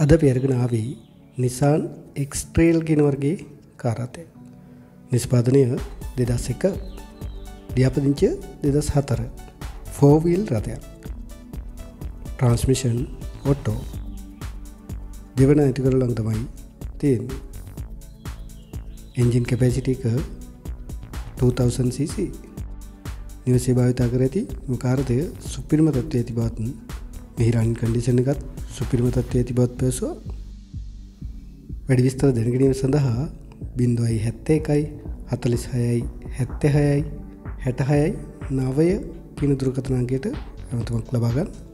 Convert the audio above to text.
අද අපි අරගෙන ආවේ Nissan X-Trail කියන වර්ගයේ කාර් රථයක්. නිෂ්පාදනය 2001, ලියාපදිංචිය 2004. 4-wheel රථයක්. Transmission auto. දෙවන ඇති කරලන් තමයි තියෙන්නේ. Engine capacity එක 2000 cc. නිවසේ භාවිතා කර ඇති මේ කාර් රථය සුපිරිම තත්ත්වයේ ඇති බවත් මෙහි රන් කන්ඩිෂන් එකත් සුපිරිම තත්ත්වයේ ඇති බවත් පැවසුවා. වැඩි විස්තර දැනගැනීම සඳහා 071 46 76 66 9 කියන දුරකථන අංකයට ඇමතුමක් ලබා ගන්න.